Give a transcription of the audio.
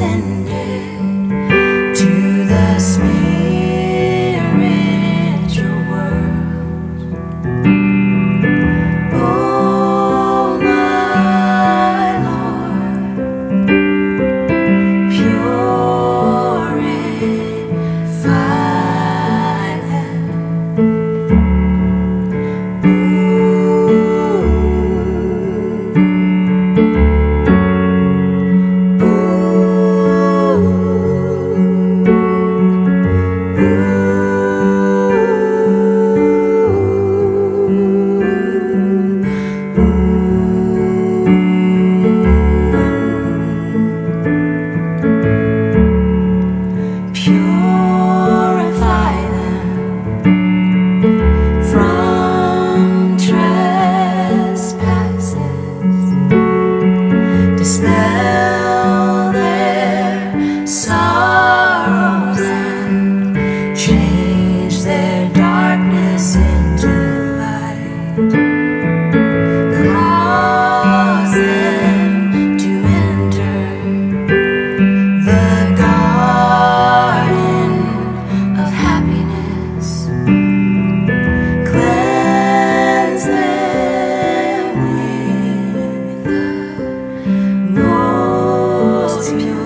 ascended to the spiritual world. Oh my Lord, purify them. Purify them from trespasses, dispel their sorrows and change their darkness into light. Cause them to enter the garden of happiness. Cleanse them with the most pure